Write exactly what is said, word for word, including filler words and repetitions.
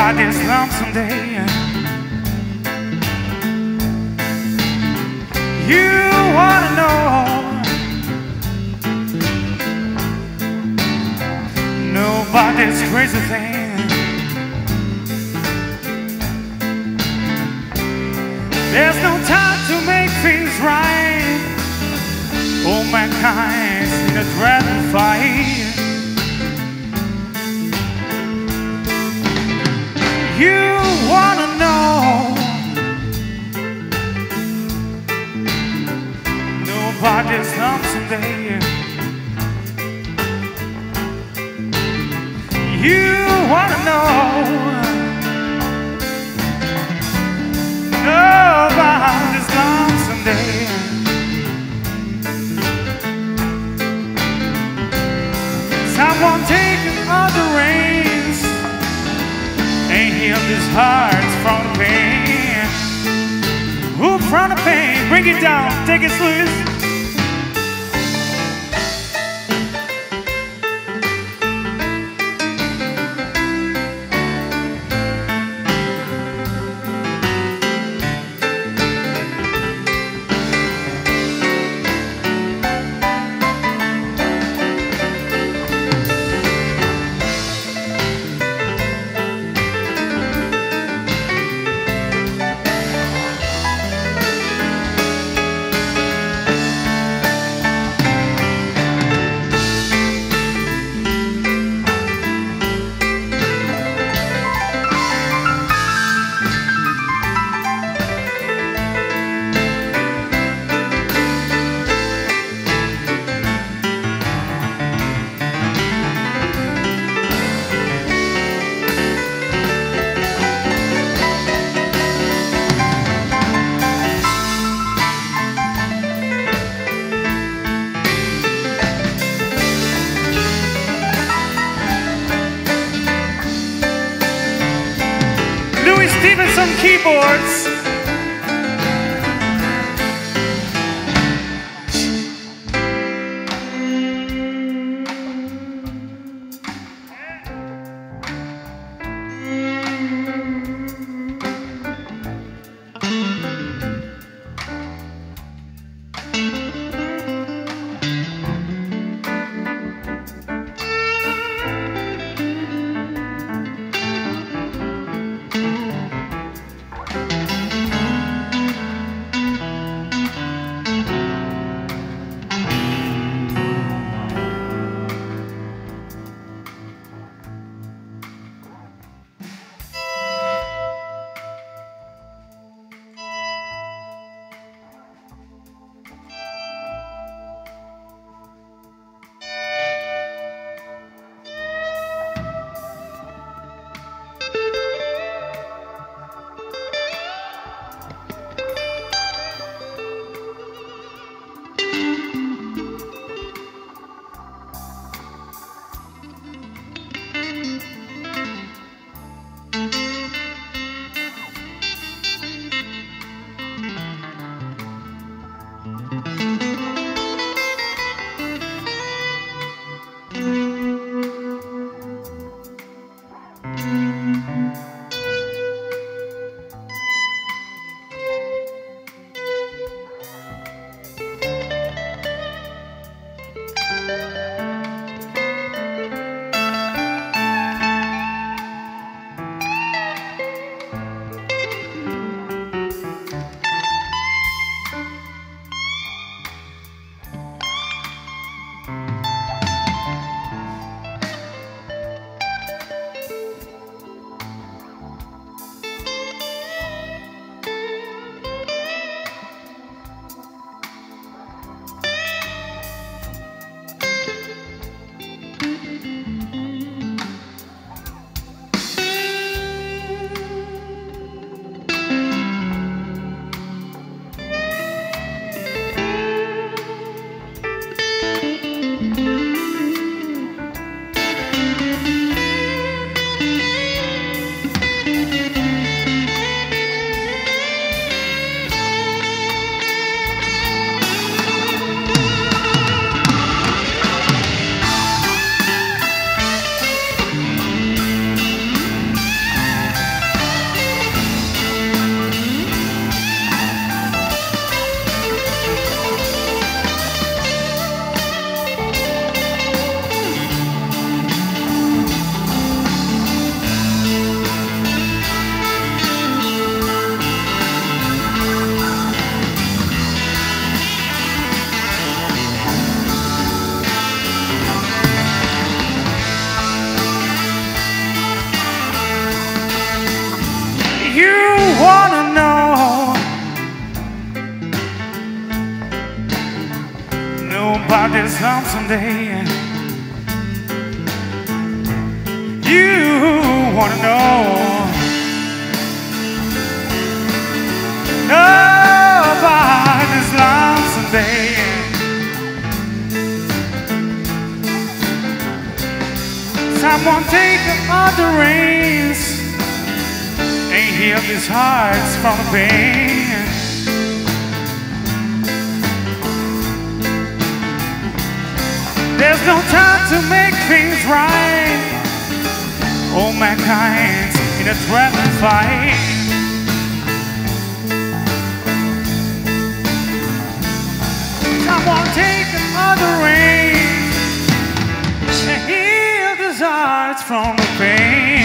Nobody's lonesome day. You wanna know nobody's crazy thing. There's no time to make things right. All mankind's in a dreadful fight. You wanna know nobody's lonesome day. You wanna know nobody's lonesome day. Someone taking all the reins and heal these hearts from the pain. Who from the pain? Bring it down, take it slow. Stevenson keyboards. this lonesome day. You wanna know about this lonesome day. Someone take all the reins and heal these hearts from the pain. There's no time to make things right. All mankind's in a threatening fight. Someone take all the reins and heal these hearts from the pain.